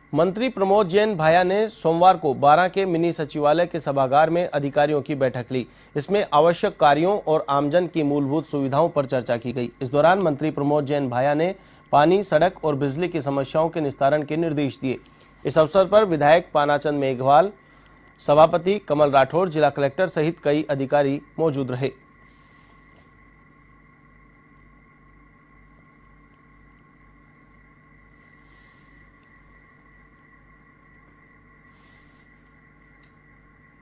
मंत्री प्रमोद जैन भाया ने सोमवार को बारां के मिनी सचिवालय के सभागार में अधिकारियों की बैठक ली। इसमें आवश्यक कार्यों और आमजन की मूलभूत सुविधाओं पर चर्चा की गई। इस दौरान मंत्री प्रमोद जैन भाया ने पानी, सड़क और बिजली की समस्याओं के निस्तारण के निर्देश दिए। इस अवसर पर विधायक पानाचंद मेघवाल, सभापति कमल राठौर, जिला कलेक्टर सहित कई अधिकारी मौजूद रहे।